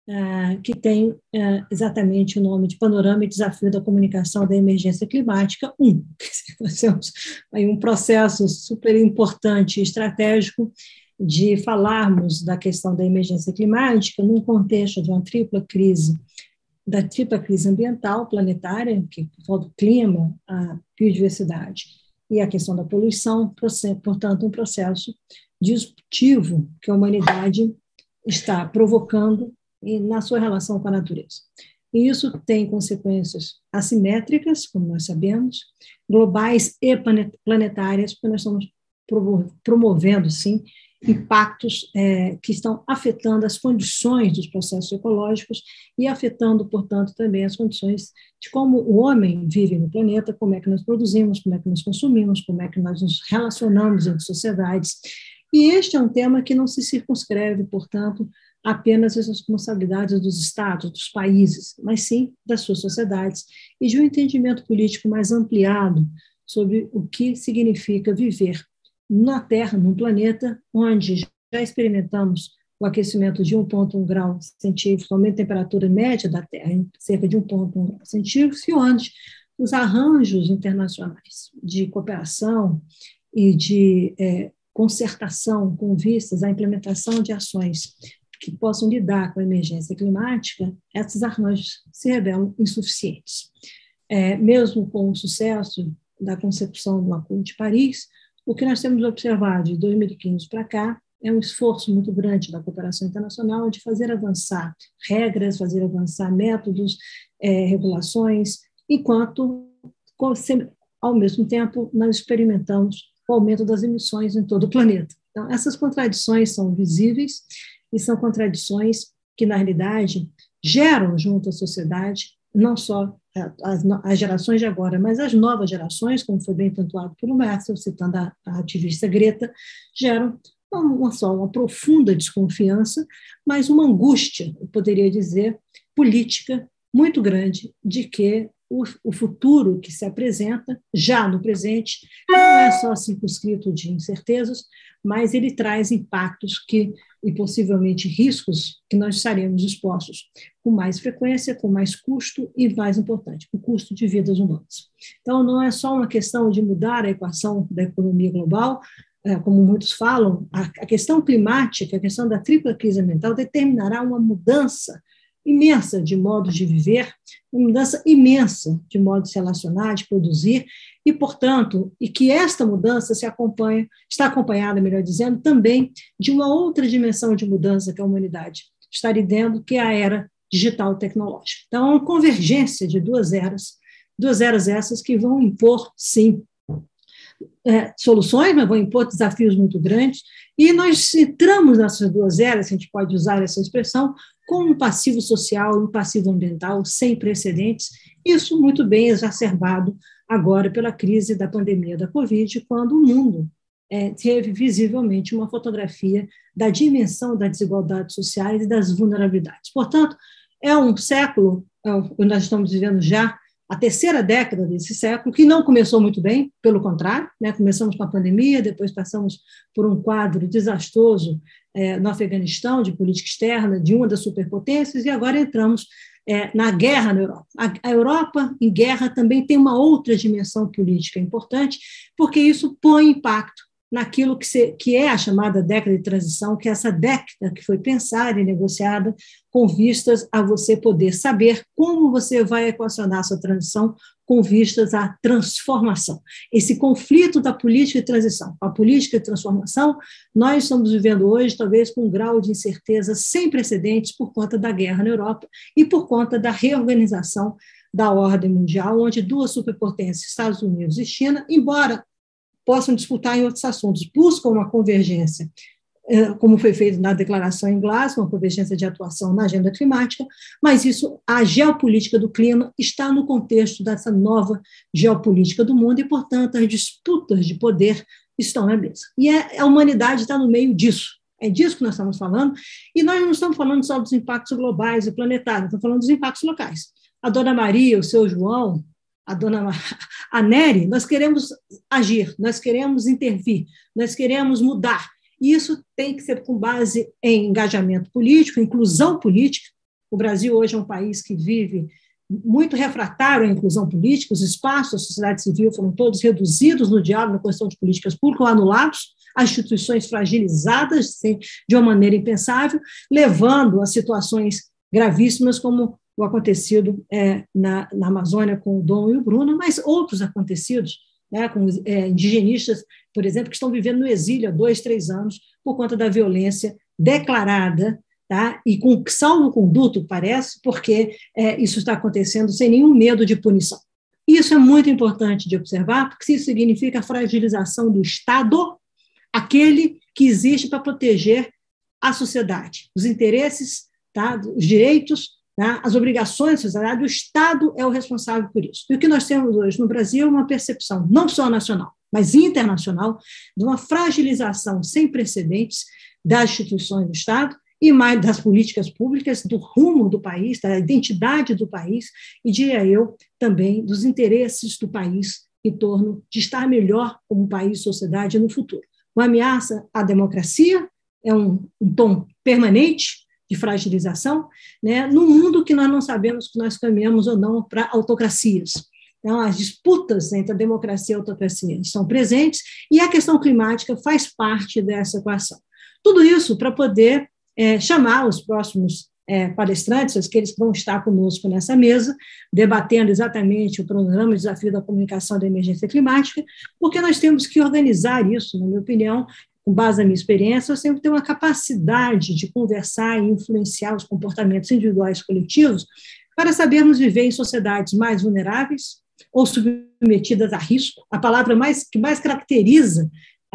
que tem exatamente o nome de Panorama e Desafio da Comunicação da Emergência Climática 1. Nós temos aí um processo super importante e estratégico de falarmos da questão da emergência climática num contexto de uma tripla crise, da tripla crise ambiental planetária, que envolve o clima, a biodiversidade e a questão da poluição, portanto, um processo disruptivo que a humanidade está provocando na sua relação com a natureza. E isso tem consequências assimétricas, como nós sabemos, globais e planetárias, porque nós estamos promovendo, sim, impactos que estão afetando as condições dos processos ecológicos e afetando, portanto, também as condições de como o homem vive no planeta, como é que nós produzimos, como é que nós consumimos, como é que nós nos relacionamos entre sociedades. E este é um tema que não se circunscreve, portanto, apenas às responsabilidades dos estados, dos países, mas sim das suas sociedades e de um entendimento político mais ampliado sobre o que significa viver na Terra, num planeta onde já experimentamos o aquecimento de 1,1 grau centígrados, aumento da temperatura média da Terra em cerca de 1,1 grau centígrados, e onde os arranjos internacionais de cooperação e de concertação com vistas à implementação de ações que possam lidar com a emergência climática, esses arranjos se revelam insuficientes. Mesmo com o sucesso da concepção do Acordo de Paris, o que nós temos observado de 2015 para cá é um esforço muito grande da cooperação internacional de fazer avançar regras, fazer avançar métodos, regulações, enquanto, ao mesmo tempo, nós experimentamos o aumento das emissões em todo o planeta. Então, essas contradições são visíveis e são contradições que, na realidade, geram junto à sociedade não só as gerações de agora, mas as novas gerações, como foi bem pontuado pelo Márcio, citando a ativista Greta, geram uma profunda desconfiança, mas uma angústia, eu poderia dizer, política muito grande de que o futuro que se apresenta, já no presente, não é só circunscrito de incertezas, mas ele traz impactos e possivelmente riscos que nós estaremos expostos com mais frequência, com mais custo e, mais importante, o custo de vidas humanas. Então, não é só uma questão de mudar a equação da economia global, como muitos falam, a questão climática, a questão da tripla crise ambiental determinará uma mudança imensa de modo de viver, uma mudança imensa de modo de se relacionar, de produzir, e, portanto, e que esta mudança está acompanhada, melhor dizendo, também de uma outra dimensão de mudança que a humanidade está lidando, que é a era digital tecnológica. Então, é uma convergência de duas eras essas que vão impor, sim, soluções, mas vão impor desafios muito grandes, e nós entramos nessas duas eras, se a gente pode usar essa expressão, com um passivo social, um passivo ambiental sem precedentes, isso muito bem exacerbado agora pela crise da pandemia da Covid, quando o mundo teve visivelmente uma fotografia da dimensão das desigualdades sociais e das vulnerabilidades. Portanto, é um século, nós estamos vivendo já a terceira década desse século, que não começou muito bem, pelo contrário, começamos com a pandemia, depois passamos por um quadro desastroso no Afeganistão, de política externa, de uma das superpotências, e agora entramos na guerra na Europa. A Europa, em guerra, também tem uma outra dimensão política importante, porque isso põe impacto naquilo que é a chamada década de transição, que é essa década que foi pensada e negociada com vistas a você poder saber como você vai equacionar a sua transição com vistas à transformação. Esse conflito da política de transição com a política de transformação, nós estamos vivendo hoje, talvez, com um grau de incerteza sem precedentes por conta da guerra na Europa e por conta da reorganização da ordem mundial, onde duas superpotências, Estados Unidos e China, embora possam disputar em outros assuntos, buscam uma convergência, como foi feito na declaração em Glasgow, uma convergência de atuação na agenda climática, mas a geopolítica do clima está no contexto dessa nova geopolítica do mundo e, portanto, as disputas de poder estão na mesa. E a humanidade está no meio disso. É disso que nós estamos falando, e nós não estamos falando só dos impactos globais e planetários, estamos falando dos impactos locais. A dona Maria, o seu João, a Nery, nós queremos agir, nós queremos intervir, nós queremos mudar. E isso tem que ser com base em engajamento político, inclusão política, O Brasil hoje é um país que vive muito refratário à inclusão política, os espaços da sociedade civil foram todos reduzidos no diálogo, na questão de políticas públicas, ou anulados, as instituições fragilizadas de uma maneira impensável, levando a situações gravíssimas como o acontecido na Amazônia com o Dom e o Bruno, mas outros acontecidos, né, com indigenistas, por exemplo, que estão vivendo no exílio há 2, 3 anos por conta da violência declarada, tá? E com salvo-conduto, parece, porque isso está acontecendo sem nenhum medo de punição. Isso é muito importante de observar, porque isso significa a fragilização do Estado, aquele que existe para proteger a sociedade, os interesses, tá? Os direitos, tá? As obrigações da sociedade, o Estado é o responsável por isso. E o que nós temos hoje no Brasil é uma percepção, não só nacional, mas internacional, de uma fragilização sem precedentes das instituições do Estado e mais das políticas públicas, do rumo do país, da identidade do país e, diria eu, também dos interesses do país em torno de estar melhor como país e sociedade no futuro. Uma ameaça à democracia é um tom permanente de fragilização, né, num mundo que nós não sabemos que nós caminhamos ou não para autocracias. Então, as disputas entre a democracia e a autocracia estão presentes e a questão climática faz parte dessa equação. Tudo isso para poder chamar os próximos palestrantes, aqueles que vão estar conosco nessa mesa, debatendo exatamente o programa Desafio da Comunicação da Emergência Climática, porque nós temos que organizar isso, na minha opinião, com base na minha experiência, eu sempre tenho uma capacidade de conversar e influenciar os comportamentos individuais e coletivos para sabermos viver em sociedades mais vulneráveis ou submetidas a risco. A palavra que mais caracteriza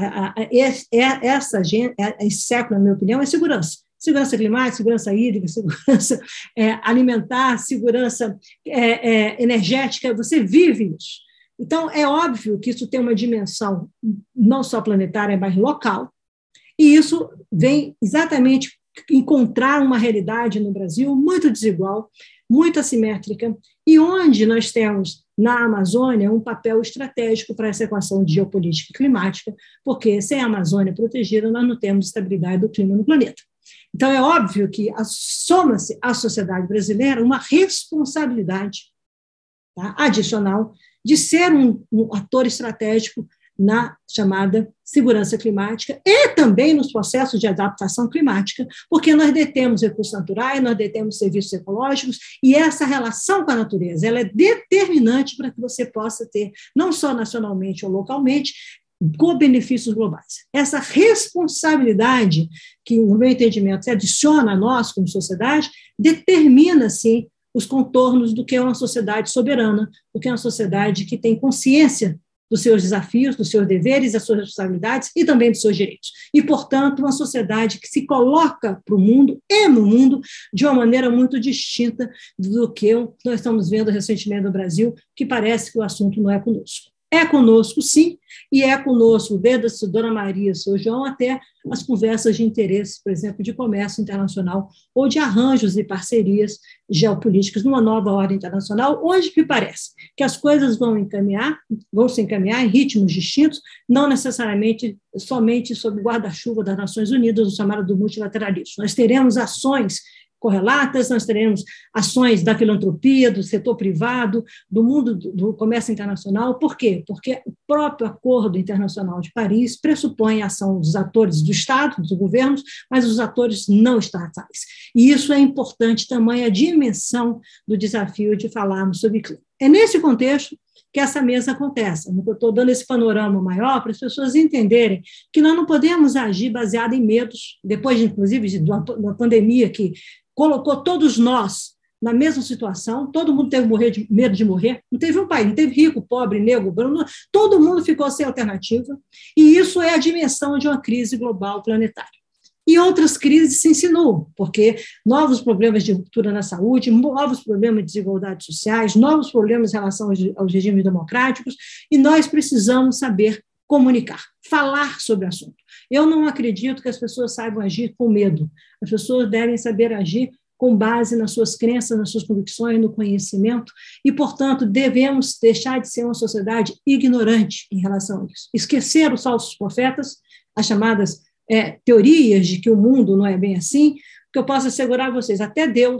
esse século, na minha opinião, é segurança. Segurança climática, segurança hídrica, segurança alimentar, segurança energética, você vive isso. Então, é óbvio que isso tem uma dimensão não só planetária, mas local, e isso vem exatamente encontrar uma realidade no Brasil muito desigual, muito assimétrica, e onde nós temos, na Amazônia, um papel estratégico para essa equação de geopolítica e climática, porque sem a Amazônia protegida, nós não temos estabilidade do clima no planeta. Então, é óbvio que soma-se à sociedade brasileira uma responsabilidade, tá, adicional de ser um ator estratégico na chamada segurança climática e também nos processos de adaptação climática, porque nós detemos recursos naturais, nós detemos serviços ecológicos, e essa relação com a natureza ela é determinante para que você possa ter, não só nacionalmente ou localmente, com benefícios globais. Essa responsabilidade que, no meu entendimento, se adiciona a nós como sociedade, determina, sim, os contornos do que é uma sociedade soberana, do que é uma sociedade que tem consciência dos seus desafios, dos seus deveres, das suas responsabilidades e também dos seus direitos. E, portanto, uma sociedade que se coloca para o mundo e no mundo de uma maneira muito distinta do que nós estamos vendo recentemente no Brasil, que parece que o assunto não é conosco. É conosco, sim, e é conosco, desde a Dona Maria, seu João, até as conversas de interesse, por exemplo, de comércio internacional ou de arranjos e parcerias geopolíticas numa nova ordem internacional, onde me parece que as coisas vão se encaminhar em ritmos distintos, não necessariamente somente sob o guarda-chuva das Nações Unidas, o chamado do multilateralismo. Nós teremos ações correlatas, nós teremos ações da filantropia, do setor privado, do mundo do comércio internacional. Por quê? Porque o próprio Acordo Internacional de Paris pressupõe a ação dos atores do Estado, dos governos, mas os atores não estatais. E isso é importante, tamanha a dimensão do desafio de falarmos sobre clima. É nesse contexto que essa mesa acontece. Eu estou dando esse panorama maior para as pessoas entenderem que nós não podemos agir baseado em medos, depois, inclusive, de uma pandemia que colocou todos nós na mesma situação, todo mundo teve medo de morrer, não teve um país, não teve rico, pobre, negro, branco, todo mundo ficou sem alternativa, e isso é a dimensão de uma crise global planetária. E outras crises se insinuam, porque novos problemas de ruptura na saúde, novos problemas de desigualdades sociais, novos problemas em relação aos regimes democráticos, e nós precisamos saber comunicar, falar sobre o assunto. Eu não acredito que as pessoas saibam agir com medo. As pessoas devem saber agir com base nas suas crenças, nas suas convicções, no conhecimento, e, portanto, devemos deixar de ser uma sociedade ignorante em relação a isso. Esquecer os falsos profetas, as chamadas teorias de que o mundo não é bem assim, que eu posso assegurar a vocês, até Deus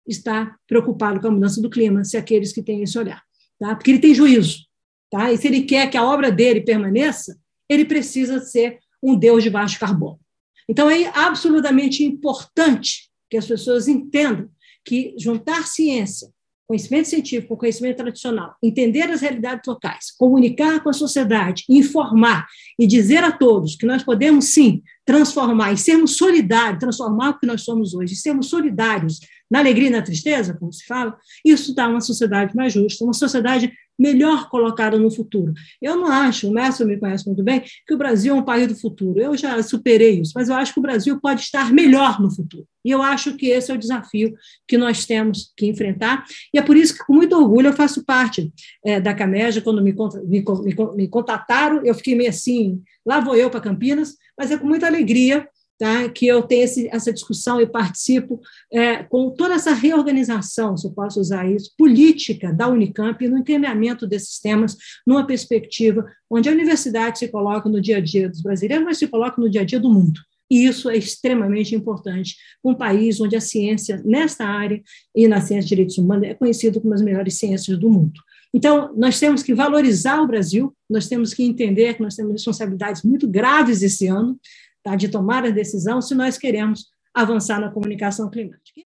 está preocupado com a mudança do clima, se aqueles que têm esse olhar. Tá? Porque ele tem juízo. Tá? E se ele quer que a obra dele permaneça, ele precisa ser um Deus de baixo carbono. Então, é absolutamente importante que as pessoas entendam que juntar ciência, conhecimento científico com conhecimento tradicional, entender as realidades locais, comunicar com a sociedade, informar e dizer a todos que nós podemos, sim, transformar e sermos solidários, transformar o que nós somos hoje, e sermos solidários na alegria e na tristeza, como se fala, isso dá uma sociedade mais justa, uma sociedade melhor colocada no futuro. Eu não acho, o Mestre me conhece muito bem, que o Brasil é um país do futuro. Eu já superei isso, mas eu acho que o Brasil pode estar melhor no futuro. E eu acho que esse é o desafio que nós temos que enfrentar. E é por isso que, com muito orgulho, eu faço parte da Cameja. Quando me contataram, eu fiquei meio assim, lá vou eu para Campinas, mas é com muita alegria, tá, que eu tenho essa discussão e participo com toda essa reorganização, se eu posso usar isso, política da Unicamp, no encaminhamento desses temas, numa perspectiva onde a universidade se coloca no dia a dia dos brasileiros, mas se coloca no dia a dia do mundo. E isso é extremamente importante para um país onde a ciência, nesta área, e na ciência de direitos humanos, é conhecido como as melhores ciências do mundo. Então, nós temos que valorizar o Brasil, nós temos que entender que nós temos responsabilidades muito graves esse ano, tá, de tomar a decisão se nós queremos avançar na comunicação climática.